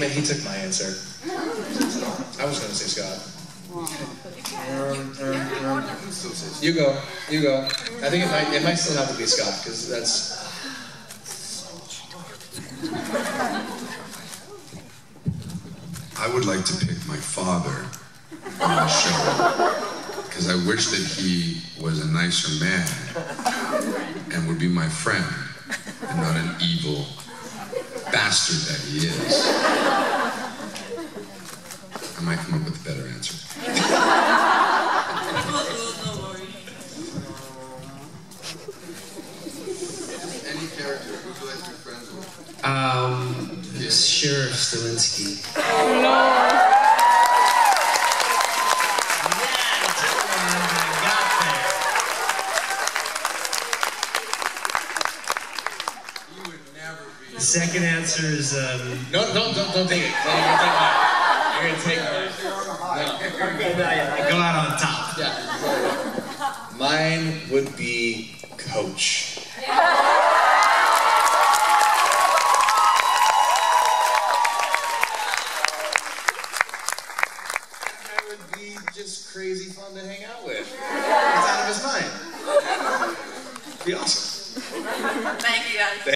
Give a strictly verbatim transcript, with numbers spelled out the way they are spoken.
Man, he took my answer. I was gonna say Scott. You go, you go. I think it might, it might still have to be Scott, because that's... I would like to pick my father on the show, because I wish that he was a nicer man and would be my friend and not an evil bastard that he is. I might come up with a better answer. Any character, who would you like to be friends with? Um, yeah. Sheriff Stilinski. Oh no! The second answer is um. No, don't, don't, don't take it. No, you're gonna take mine. You're gonna take mine. No. Go out on top. Yeah. Mine would be Coach. That would be just crazy fun to hang out with. He's out of his mind. It'd be awesome. Thank you guys.